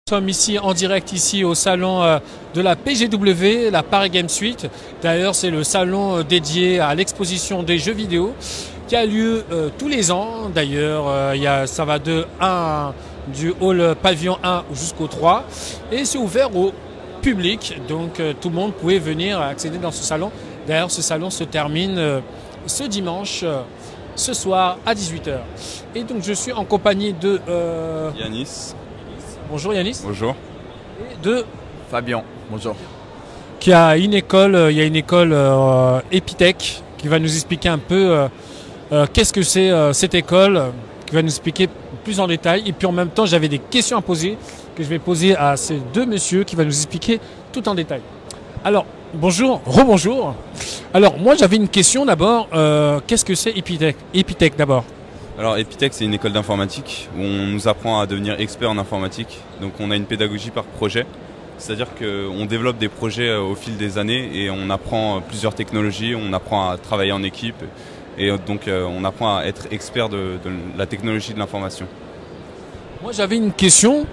Nous sommes ici en direct ici au salon de la PGW, la Paris Games Week. D'ailleurs, c'est le salon dédié à l'exposition des jeux vidéo qui a lieu tous les ans. D'ailleurs, ça va du hall pavillon 1 jusqu'au 3 et c'est ouvert au public. Donc tout le monde pouvait venir accéder dans ce salon. D'ailleurs, ce salon se termine ce dimanche. Ce soir à 18 h. Et donc je suis en compagnie de Yanis. Bonjour Yanis. Bonjour. Et de Fabien. Bonjour. Qui a une école, il y a une école Epitech qui va nous expliquer un peu qu'est-ce que c'est cette école, qui va nous expliquer plus en détail. Et puis en même temps, j'avais des questions à poser que je vais poser à ces deux messieurs qui va nous expliquer tout en détail. Alors, bonjour, rebonjour. Alors, moi j'avais une question d'abord. Qu'est-ce que c'est Epitech? Epitech d'abord. Alors Epitech, c'est une école d'informatique où on nous apprend à devenir expert en informatique. Donc on a une pédagogie par projet. C'est-à-dire qu'on développe des projets au fil des années et on apprend plusieurs technologies, on apprend à travailler en équipe et donc on apprend à être expert de la technologie de l'information. Moi j'avais une question,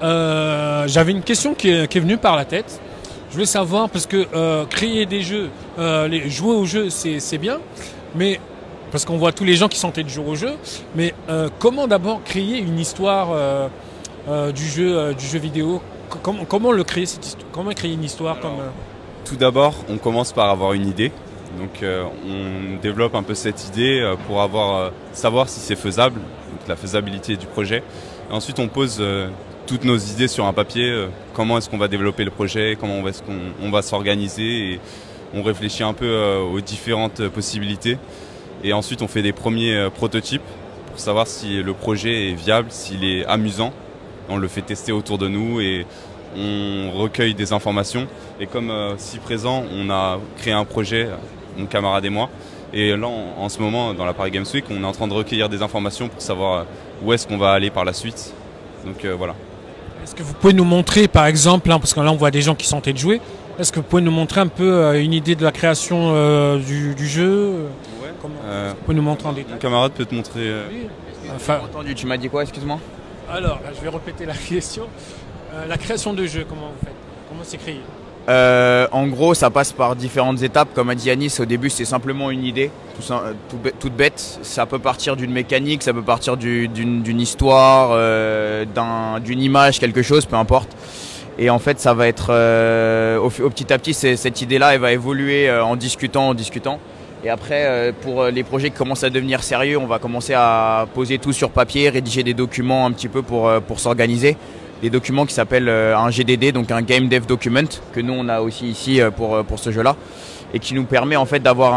qui est venue par la tête. Je voulais savoir, parce que créer des jeux, jouer aux jeux c'est bien, mais parce qu'on voit tous les gens qui s'entêtent de jouer au jeu, mais comment d'abord créer une histoire du jeu vidéo? Comment le créer cette histoire? Comment créer une histoire? Tout d'abord, on commence par avoir une idée. Donc on développe un peu cette idée pour savoir si c'est faisable, donc la faisabilité du projet. Et ensuite on pose toutes nos idées sur un papier, comment est-ce qu'on va développer le projet, comment est-ce qu'on va s'organiser, et on réfléchit un peu aux différentes possibilités. Et ensuite on fait des premiers prototypes pour savoir si le projet est viable, s'il est amusant. On le fait tester autour de nous et on recueille des informations. Et comme si présent, on a créé un projet, mon camarade et moi. Et là, en ce moment, dans la Paris Games Week, on est en train de recueillir des informations pour savoir où est-ce qu'on va aller par la suite. Donc voilà. Est-ce que vous pouvez nous montrer, par exemple, parce que là on voit des gens qui sont en train de jouer, est-ce que vous pouvez nous montrer un peu une idée de la création du jeu? Vous pouvez nous montrer en détail? Mon camarade peut te montrer. Oui. Enfin, entendu, tu m'as dit quoi, excuse-moi? Alors, je vais répéter la question. La création de jeu, comment vous faites? Comment c'est créé? En gros, ça passe par différentes étapes. Comme a dit Yanis, au début, c'est simplement une idée, toute bête. Ça peut partir d'une mécanique, ça peut partir d'une histoire, d'une image, quelque chose, peu importe. Et en fait, ça va être au petit à petit, cette idée-là, elle va évoluer en discutant. Et après, pour les projets qui commencent à devenir sérieux, on va commencer à poser tout sur papier, rédiger des documents un petit peu pour s'organiser. Des documents qui s'appellent un GDD, donc un Game Dev Document, que nous on a aussi ici pour ce jeu-là, et qui nous permet en fait d'avoir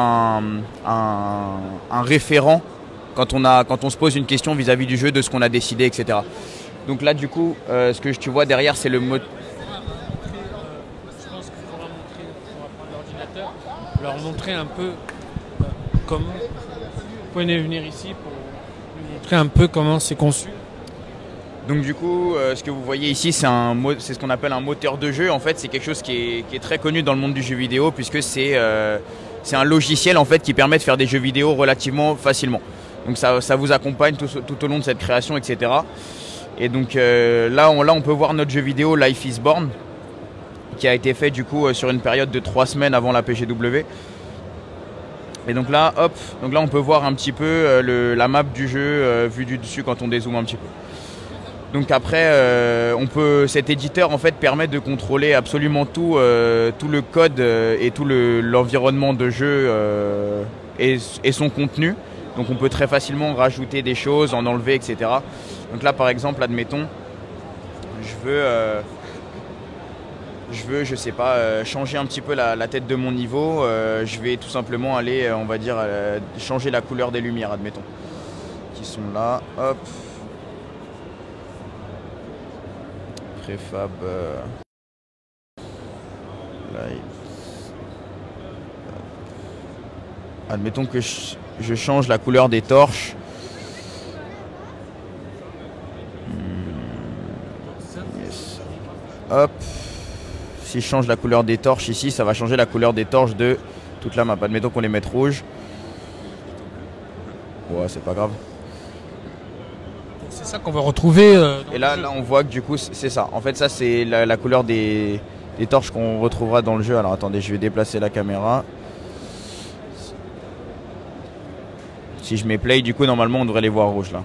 un référent quand on se pose une question vis-à-vis du jeu, de ce qu'on a décidé, etc. Donc là, du coup, ce que tu vois derrière, c'est le mot. Je pense qu'il faudra montrer, on va prendre l'ordinateur, leur montrer un peu comment. Vous pouvez venir ici pour nous montrer un peu comment c'est conçu. Donc du coup, ce que vous voyez ici, c'est ce qu'on appelle un moteur de jeu. En fait, c'est quelque chose qui est très connu dans le monde du jeu vidéo, puisque c'est un logiciel en fait qui permet de faire des jeux vidéo relativement facilement. Donc ça vous accompagne tout au long de cette création, etc. Et donc là, on peut voir notre jeu vidéo Life is Born, qui a été fait du coup sur une période de 3 semaines avant la PGW. Et donc là, on peut voir un petit peu la map du jeu vue du dessus quand on dézoome un petit peu. Donc après, cet éditeur en fait permet de contrôler absolument tout le code et tout l'environnement de jeu et son contenu. Donc on peut très facilement rajouter des choses, en enlever, etc. Donc là, par exemple, admettons, je sais pas, changer un petit peu la tête de mon niveau. Je vais tout simplement aller, on va dire, changer la couleur des lumières, admettons, qui sont là. Hop. Préfab. Light. Admettons que je change la couleur des torches. Yes. Hop. Si je change la couleur des torches ici, ça va changer la couleur des torches de toute la map. Admettons qu'on les mette rouges. Ouais, c'est pas grave. C'est C'est ça qu'on va retrouver. Et là, on voit que du coup, c'est ça. En fait, ça, c'est la couleur des torches qu'on retrouvera dans le jeu. Alors attendez, je vais déplacer la caméra. Si je mets play, du coup, normalement, on devrait les voir rouges là.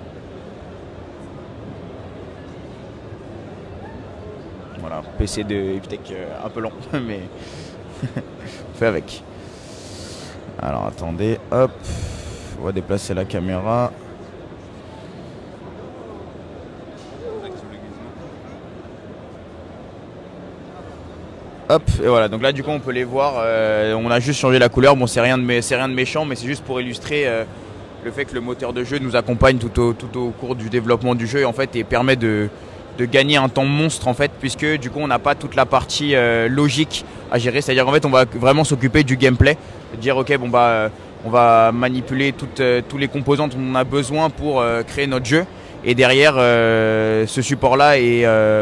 Voilà, PC de Epitech un peu long, mais on fait avec. Alors attendez, hop, on va déplacer la caméra. Hop, et voilà, donc là du coup on peut les voir, on a juste changé la couleur, bon c'est rien de méchant, mais c'est juste pour illustrer le fait que le moteur de jeu nous accompagne tout au cours du développement du jeu en fait, et permet de gagner un temps monstre en fait, puisque du coup on n'a pas toute la partie logique à gérer, c'est à dire qu'en fait on va vraiment s'occuper du gameplay, dire ok bon bah on va manipuler tous les composants dont on a besoin pour créer notre jeu, et derrière ce support là et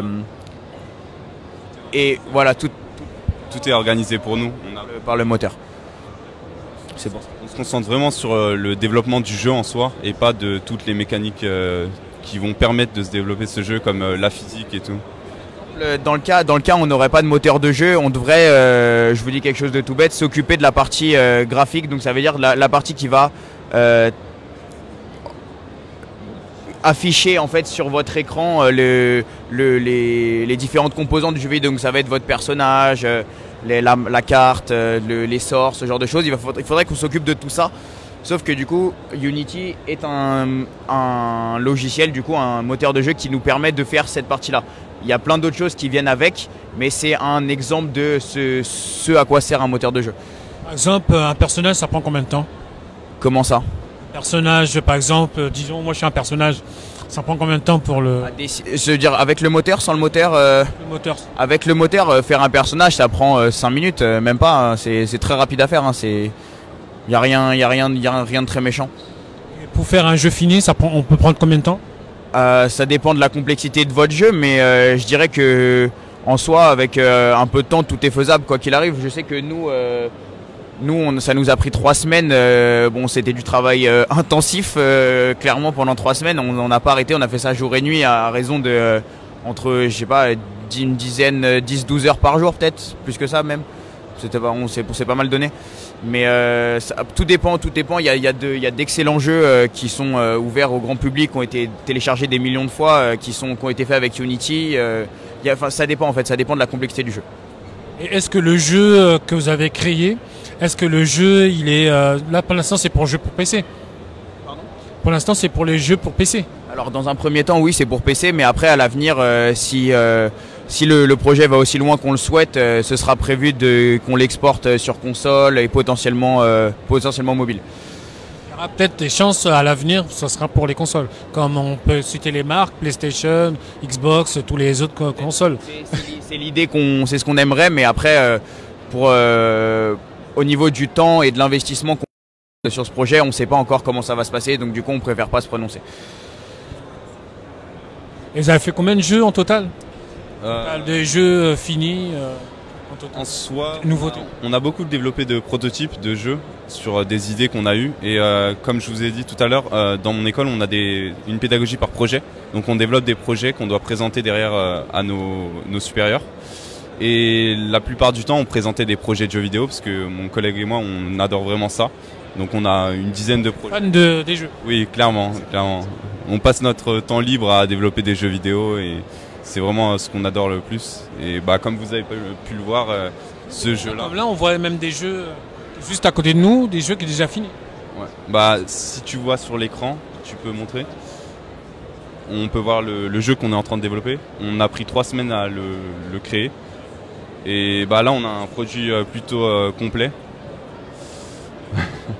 voilà tout est organisé pour nous. Par le moteur. C'est bon. On se concentre vraiment sur le développement du jeu en soi et pas de toutes les mécaniques qui vont permettre de se développer ce jeu, comme la physique et tout. Dans le cas où on n'aurait pas de moteur de jeu, on devrait, je vous dis quelque chose de tout bête, s'occuper de la partie graphique. Donc ça veut dire la partie qui va afficher en fait sur votre écran les différentes composantes du jeu vidéo. Donc ça va être votre personnage, la carte, les sorts, ce genre de choses. Il faudrait qu'on s'occupe de tout ça. Sauf que du coup, Unity est un logiciel, du coup un moteur de jeu qui nous permet de faire cette partie-là. Il y a plein d'autres choses qui viennent avec, mais c'est un exemple de ce à quoi sert un moteur de jeu. Par exemple, un personnage, ça prend combien de temps? Comment ça? Personnage, par exemple, disons, moi je suis un personnage, ça prend combien de temps pour le... Je veux dire, avec le moteur, sans le moteur, Le moteur. Avec le moteur, faire un personnage, ça prend 5 minutes, même pas, hein, c'est très rapide à faire, hein, il n'y a rien de très méchant. Et pour faire un jeu fini, on peut prendre combien de temps? Ça dépend de la complexité de votre jeu, mais je dirais que en soi, avec un peu de temps, tout est faisable quoi qu'il arrive. Je sais que ça nous a pris 3 semaines. Bon, c'était du travail intensif, clairement pendant 3 semaines. On n'a pas arrêté, on a fait ça jour et nuit à raison de entre, je sais pas, une dizaine, 10-12 heures par jour peut-être, plus que ça même. C'est pas mal donné. Mais tout dépend. Il y a d'excellents jeux qui sont ouverts au grand public, qui ont été téléchargés des millions de fois, qui ont été faits avec Unity. Ça dépend en fait, ça dépend de la complexité du jeu. Et est-ce que le jeu que vous avez créé, est-ce que le jeu, il est là pour l'instant, c'est pour le jeu pour PC? Pardon? Pour l'instant, c'est pour les jeux pour PC. Alors dans un premier temps, oui, c'est pour PC, mais après à l'avenir, si le projet va aussi loin qu'on le souhaite, ce sera prévu qu'on l'exporte sur console et potentiellement mobile. Il y aura peut-être des chances à l'avenir, ce sera pour les consoles. Comme on peut citer les marques, PlayStation, Xbox, tous les autres consoles. C'est l'idée c'est ce qu'on aimerait, mais après, au niveau du temps et de l'investissement qu'on sur ce projet, on ne sait pas encore comment ça va se passer, donc du coup on préfère pas se prononcer. Et vous avez fait combien de jeux en total? Des jeux finis en total. En soi, nouveautés. On a beaucoup développé de prototypes de jeux sur des idées qu'on a eues. Et comme je vous ai dit tout à l'heure, dans mon école, on a une pédagogie par projet. Donc on développe des projets qu'on doit présenter derrière à nos supérieurs. Et la plupart du temps, on présentait des projets de jeux vidéo parce que mon collègue et moi, on adore vraiment ça. Donc on a une dizaine de projets. Fan des jeux. Oui, clairement. On passe notre temps libre à développer des jeux vidéo et c'est vraiment ce qu'on adore le plus. Et bah, comme vous avez pu le voir, ce jeu-là... Là, on voit même des jeux juste à côté de nous, des jeux qui sont déjà finis. Ouais. Bah, si tu vois sur l'écran, tu peux montrer. On peut voir le jeu qu'on est en train de développer. On a pris 3 semaines à le créer. Et bah, là, on a un produit plutôt complet. On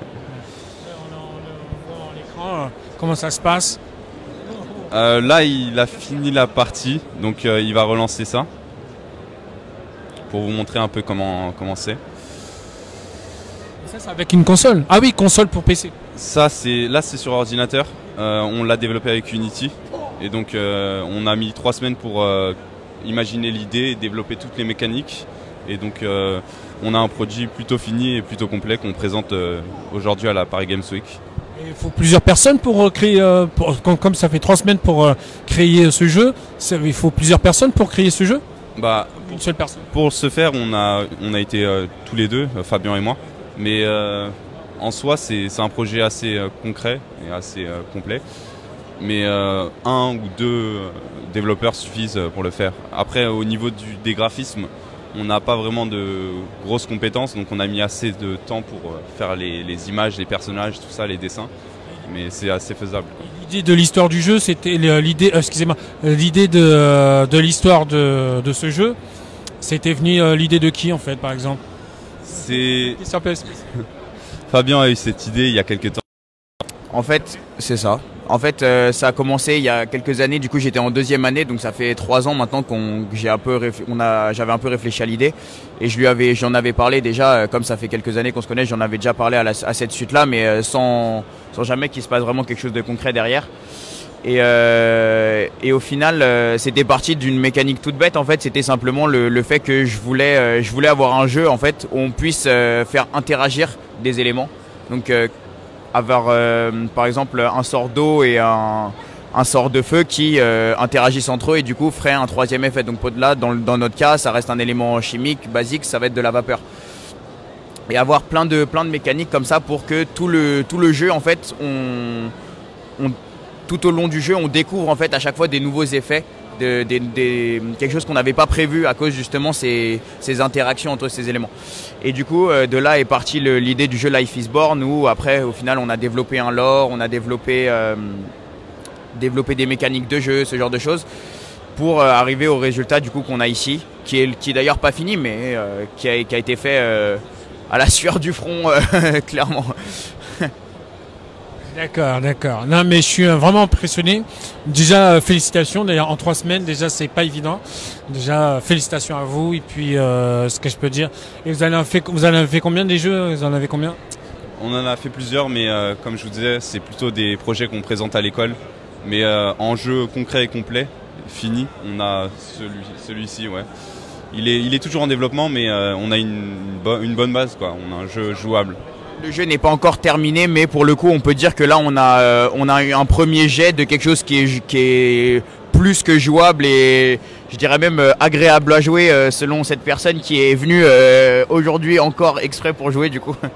voit en l'écran comment ça se passe. Là, il a fini la partie, donc il va relancer ça pour vous montrer un peu comment c'est. Et ça, c'est avec une console. Ah oui, console pour PC. Ça, c'est sur ordinateur. On l'a développé avec Unity, et donc on a mis 3 semaines pour imaginer l'idée et développer toutes les mécaniques. Et donc on a un produit plutôt fini et plutôt complet qu'on présente aujourd'hui à la Paris Games Week. Et il faut plusieurs personnes pour créer, comme ça fait 3 semaines pour créer ce jeu, il faut plusieurs personnes pour créer ce jeu? Bah, Une seule personne? pour ce faire, on a été tous les deux, Fabien et moi. Mais en soi, c'est un projet assez concret et assez complet. Mais 1 ou 2 développeurs suffisent pour le faire. Après, au niveau des graphismes, on n'a pas vraiment de grosses compétences, donc on a mis assez de temps pour faire les images, les personnages, tout ça, les dessins. Mais c'est assez faisable. L'idée de l'histoire du jeu, c'était l'idée, excusez-moi, l'idée de l'histoire de ce jeu. C'était venu l'idée de qui en fait, par exemple? C'est Question un peu spécifique. Fabien a eu cette idée il y a quelques temps. En fait, c'est ça. En fait, ça a commencé il y a quelques années. Du coup, j'étais en 2e année, donc ça fait 3 ans maintenant j'avais un peu réfléchi à l'idée. Et j'en avais parlé déjà. Comme ça fait quelques années qu'on se connaît, j'en avais déjà parlé à cette suite-là, mais sans jamais qu'il se passe vraiment quelque chose de concret derrière. Et au final, c'était parti d'une mécanique toute bête. En fait, c'était simplement le fait que je voulais avoir un jeu en fait où on puisse faire interagir des éléments. Donc avoir par exemple un sort d'eau et un sort de feu qui interagissent entre eux et du coup ferait un 3e effet. Donc là, dans notre cas, ça reste un élément chimique basique, ça va être de la vapeur. Et avoir plein de mécaniques comme ça pour que tout le jeu en fait, tout au long du jeu, on découvre en fait à chaque fois des nouveaux effets, quelque chose qu'on n'avait pas prévu à cause justement ces interactions entre ces éléments. Et du coup, de là est partie l'idée du jeu Life is Born, où après, au final, on a développé un lore, on a développé des mécaniques de jeu, ce genre de choses, pour arriver au résultat du coup qu'on a ici, qui est d'ailleurs pas fini, mais qui a été fait à la sueur du front, clairement. D'accord, d'accord. Non, mais je suis vraiment impressionné. Déjà, félicitations. D'ailleurs, en 3 semaines, déjà, c'est pas évident. Déjà, félicitations à vous. Et puis, ce que je peux dire. Et vous en avez fait combien des jeux? Vous en avez combien? On en a fait plusieurs, mais comme je vous disais, c'est plutôt des projets qu'on présente à l'école. Mais en jeu concret et complet, fini, on a celui-ci, ouais. Il est toujours en développement, mais on a une bonne base, quoi. On a un jeu jouable. Le jeu n'est pas encore terminé, mais pour le coup, on peut dire que là, on a eu un premier jet de quelque chose qui est plus que jouable et je dirais même agréable à jouer selon cette personne qui est venue aujourd'hui encore exprès pour jouer du coup.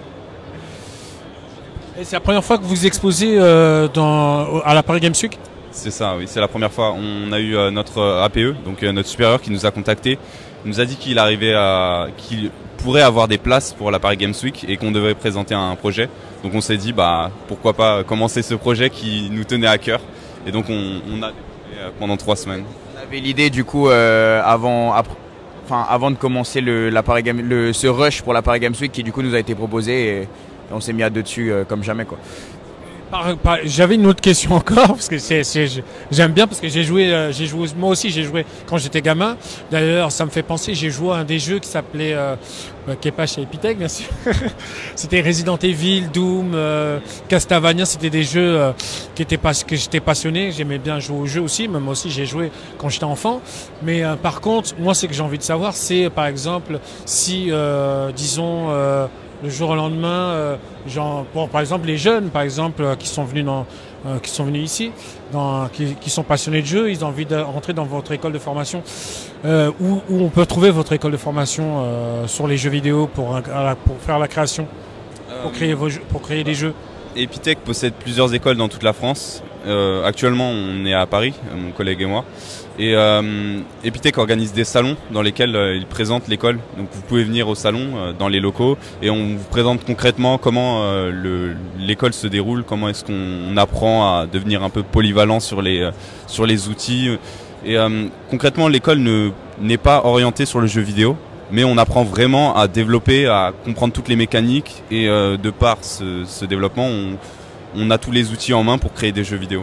Et c'est la première fois que vous exposez à la Paris Games Week? C'est ça, oui, c'est la première fois. On a eu notre APE, donc notre supérieur qui nous a contacté. Il nous a dit qu'il pourrait avoir des places pour la Paris Games Week et qu'on devait présenter un projet. Donc on s'est dit pourquoi pas commencer ce projet qui nous tenait à cœur. Et donc on a pendant 3 semaines. On avait l'idée du coup avant de commencer ce rush pour la Paris Games Week qui du coup nous a été proposé et on s'est mis à deux dessus comme jamais quoi. J'avais une autre question encore parce que j'aime bien parce que j'ai joué moi aussi j'ai joué quand j'étais gamin. D'ailleurs ça me fait penser, j'ai joué à un des jeux qui s'appelait qui est pas chez Epitech bien sûr. C'était Resident Evil, Doom, Castlevania, c'était des jeux que j'étais passionné, j'aimais bien jouer aux jeux aussi, même moi aussi j'ai joué quand j'étais enfant. Mais par contre, moi ce que j'ai envie de savoir c'est par exemple si disons le jour au lendemain, par exemple les jeunes, par exemple, qui sont venus ici, qui sont passionnés de jeu, ils ont envie de rentrer dans votre école de formation. Où on peut trouver votre école de formation sur les jeux vidéo pour faire la création, pour créer des jeux. Epitech possède plusieurs écoles dans toute la France. Actuellement, on est à Paris, mon collègue et moi. Et Epitech organise des salons dans lesquels il présente l'école. Donc vous pouvez venir au salon, dans les locaux, et on vous présente concrètement comment l'école se déroule, comment est-ce qu'on apprend à devenir un peu polyvalent sur les outils. Et concrètement, l'école n'est pas orientée sur le jeu vidéo, mais on apprend vraiment à développer, à comprendre toutes les mécaniques. Et de par ce développement, on a tous les outils en main pour créer des jeux vidéo.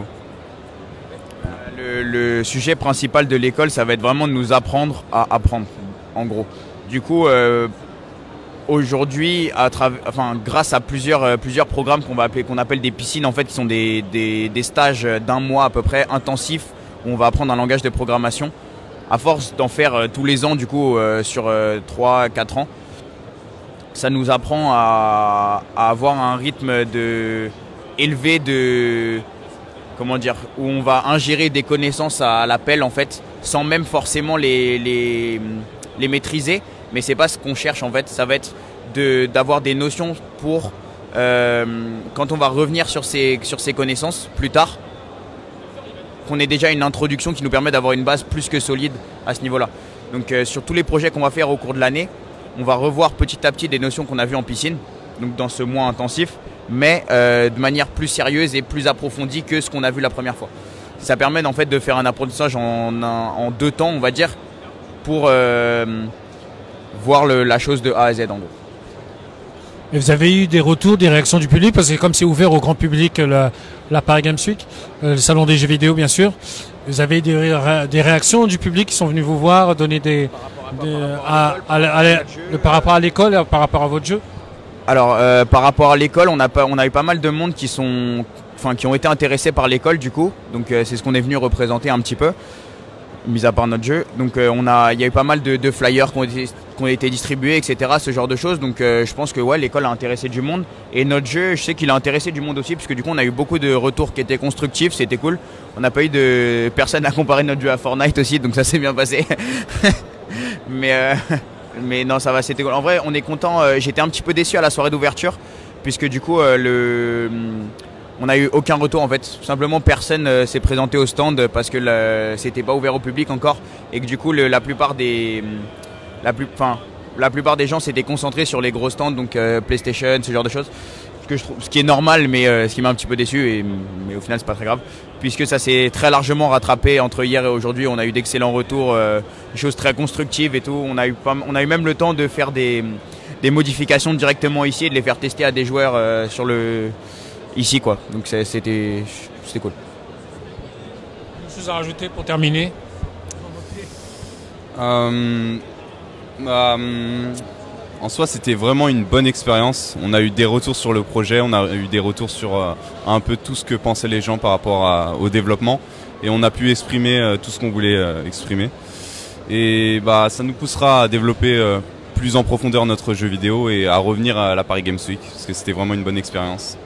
Le sujet principal de l'école, ça va être vraiment de nous apprendre à apprendre, en gros. Du coup, aujourd'hui, grâce à plusieurs programmes qu'on appelle des piscines, en fait, qui sont des stages d'1 mois à peu près intensifs, où on va apprendre un langage de programmation. À force d'en faire tous les ans, du coup, sur 3-4 ans, ça nous apprend à avoir un rythme élevé de, comment dire, où on va ingérer des connaissances à l'appel en fait, sans même forcément les maîtriser. Mais c'est pas ce qu'on cherche en fait. Ça va être d'avoir des notions pour quand on va revenir sur ces connaissances plus tard, qu'on ait déjà une introduction qui nous permet d'avoir une base plus que solide à ce niveau-là. Donc sur tous les projets qu'on va faire au cours de l'année, on va revoir petit à petit des notions qu'on a vues en piscine, donc dans ce mois intensif, mais de manière plus sérieuse et plus approfondie que ce qu'on a vu la première fois. Ça permet en fait de faire un apprentissage en 2 temps, on va dire, pour voir la chose de A à Z en gros. Et vous avez eu des retours, des réactions du public, parce que comme c'est ouvert au grand public, la Paris Games Week, le salon des jeux vidéo bien sûr, vous avez des réactions du public qui sont venus vous voir, donner par rapport à l'école et par rapport à votre jeu? Alors par rapport à l'école, on a eu pas mal de monde qui ont été intéressés par l'école du coup, donc c'est ce qu'on est venu représenter un petit peu, mis à part notre jeu. Donc il y a eu pas mal de flyers qui ont été distribués, etc. Ce genre de choses. Donc je pense que ouais, l'école a intéressé du monde. Et notre jeu, je sais qu'il a intéressé du monde aussi, parce que du coup on a eu beaucoup de retours qui étaient constructifs, c'était cool. On n'a pas eu de personne à comparer notre jeu à Fortnite aussi, donc ça s'est bien passé. Mais non, ça va, c'était cool. En vrai, on est content. J'étais un petit peu déçu à la soirée d'ouverture, puisque du coup on n'a eu aucun retour en fait. Simplement personne s'est présenté au stand parce que c'était pas ouvert au public encore, et que du coup la plupart des gens s'étaient concentrés sur les gros stands, donc PlayStation, ce genre de choses. Ce qui est normal, mais ce qui m'a un petit peu déçu, mais au final c'est pas très grave, puisque ça s'est très largement rattrapé entre hier et aujourd'hui. On a eu d'excellents retours, des choses très constructives et tout. On a eu même le temps de faire des modifications directement ici et de les faire tester à des joueurs ici quoi. Donc c'était cool. Une chose à rajouter pour terminer? En soi, c'était vraiment une bonne expérience. On a eu des retours sur le projet, on a eu des retours sur un peu tout ce que pensaient les gens par rapport au développement, et on a pu exprimer tout ce qu'on voulait exprimer. Et ça nous poussera à développer plus en profondeur notre jeu vidéo et à revenir à la Paris Games Week, parce que c'était vraiment une bonne expérience.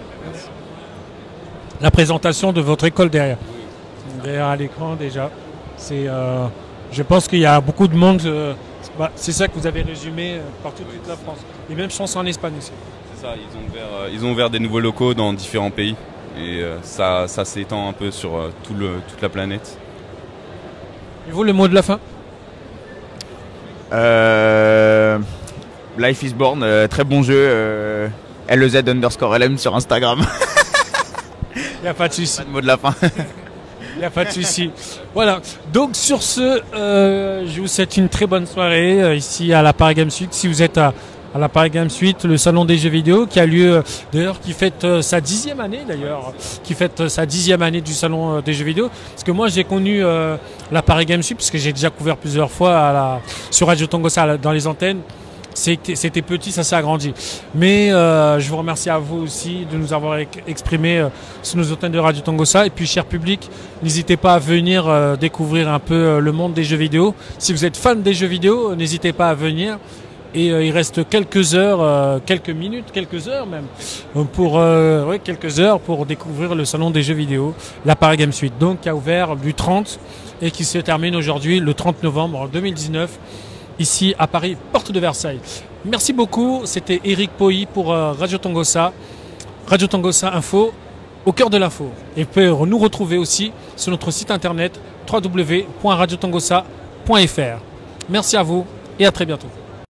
La présentation de votre école derrière à l'écran déjà. Je pense qu'il y a beaucoup de monde. C'est ça que vous avez résumé partout toute la France. Et même je pense en Espagne aussi. C'est ça, ils ont ouvert des nouveaux locaux dans différents pays. Et ça s'étend un peu sur toute la planète. Et vous, le mot de la fin? Life is Born, très bon jeu. LEZ_LM sur Instagram. Il n'y a pas de souci. Pas de mot de la fin. Il n'y a pas de souci. Voilà. Donc sur ce, je vous souhaite une très bonne soirée ici à la Paris Games Week. Si vous êtes à la Paris Games Week, le salon des jeux vidéo qui a lieu d'ailleurs, qui fête sa 10e année d'ailleurs, du salon des jeux vidéo. Parce que moi j'ai connu la Paris Games Week parce que j'ai déjà couvert plusieurs fois sur Radio Tongossa dans les antennes. C'était petit, ça s'est agrandi. Mais je vous remercie à vous aussi de nous avoir exprimé sur nos antennes de Radio Tongossa. Et puis, cher public, n'hésitez pas à venir découvrir un peu le monde des jeux vidéo. Si vous êtes fan des jeux vidéo, n'hésitez pas à venir. Et il reste quelques heures, quelques minutes, quelques heures même, quelques heures pour découvrir le salon des jeux vidéo, la Paris Games Week, donc qui a ouvert du 30 et qui se termine aujourd'hui, le 30 novembre 2019. Ici à Paris, porte de Versailles. Merci beaucoup, c'était Eric Poy pour Radio Tongossa Info, au cœur de l'info. Et vous pouvez nous retrouver aussi sur notre site internet www.radiotongossa.fr. Merci à vous et à très bientôt.